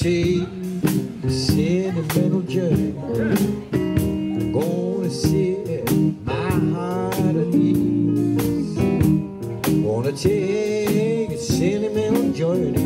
take a sentimental journey. Gonna set my heart at ease. Wanna take a sentimental journey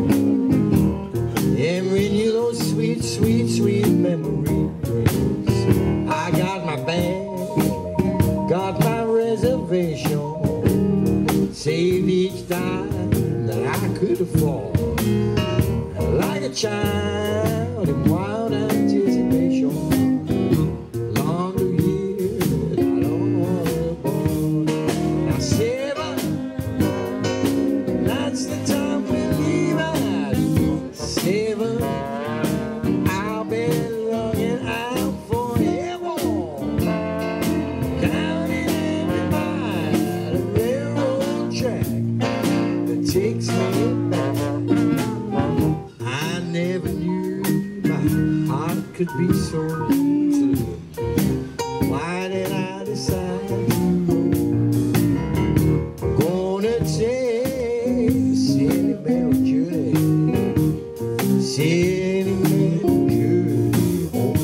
and bring you those sweet, sweet, sweet memories. I got my bag, got my reservation, saved each dime that I could afford. Like a child in wild anticipation, long to hear that all aboard. Now 7, that's the time we leave at 7. I'll be looking out for heaven, counting every mile of railroad track that takes me back. Never knew my heart could be so true. Why did I decide to go? Gonna take a sentimental journey, sentimental journey home.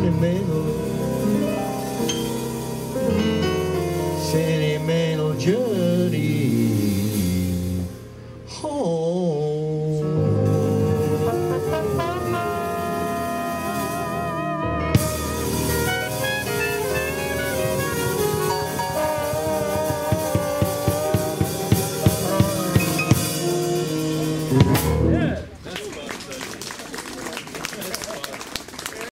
Sentimental journey.